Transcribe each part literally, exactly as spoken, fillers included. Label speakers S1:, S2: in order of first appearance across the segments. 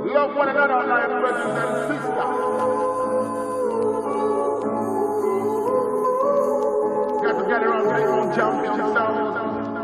S1: Love one another like brothers and sisters. Got to get around to your own champion sound.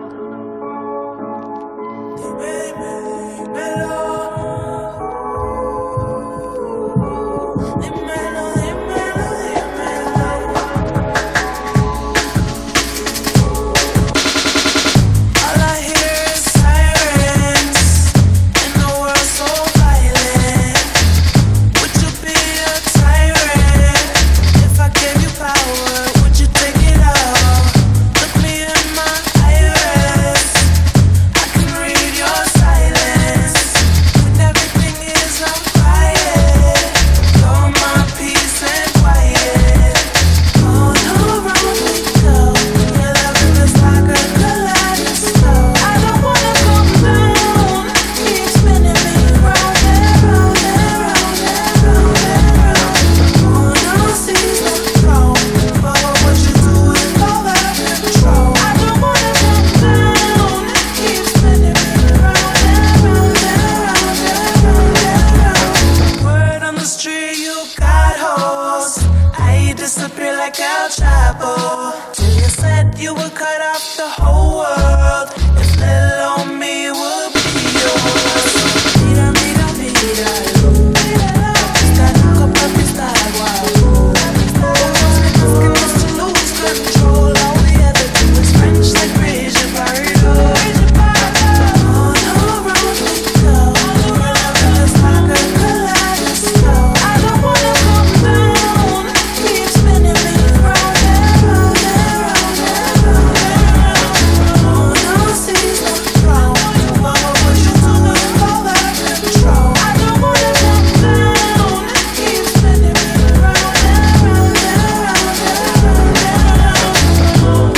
S2: Disappear like El Chapo till you said you would cut off the whole world if little on me would be yours. Mira, mira, mira, esta copa está guapo. Because to lose control, all we ever do is French like Brigitte Bardot. On a road we go, your love is like a kaleidoscope. I don't wanna come down, keep spinning me round and round and round and round and round. Oh no, seize the throne, but what would you do with all that control? I don't wanna come down, keep spinning me round and round and round and round and round.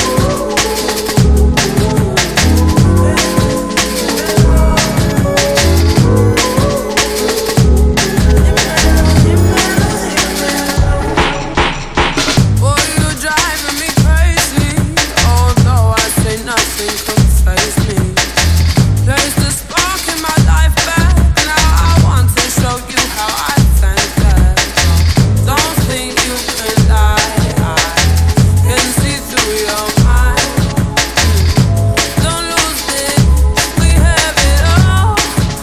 S3: Boy, you're driving me crazy. Although I say nothing could faze me. There's the spark in my life back. Now I want to show you how I thank that. Don't think you can lie. I can see through your mind. Don't lose it. We have it all.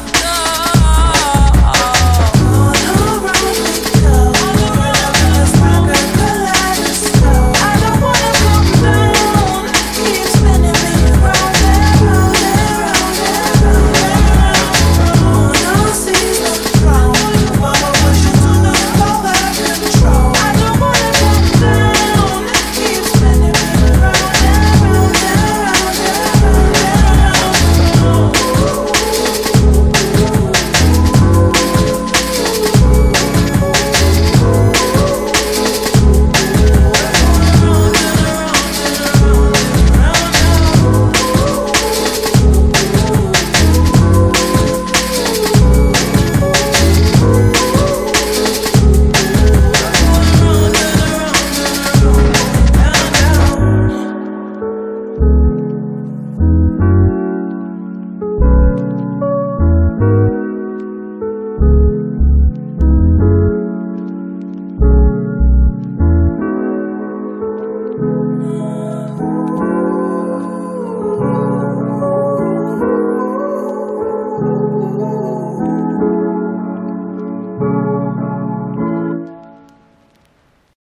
S2: On a road we go, your love is like a kaleidoscope. I don't wanna come down, keep spinning me round and round and round and round and round. Oh no, seize the throne, but what would you do with all that control? I don't wanna come down, keep spinning me round and round and round and round and round.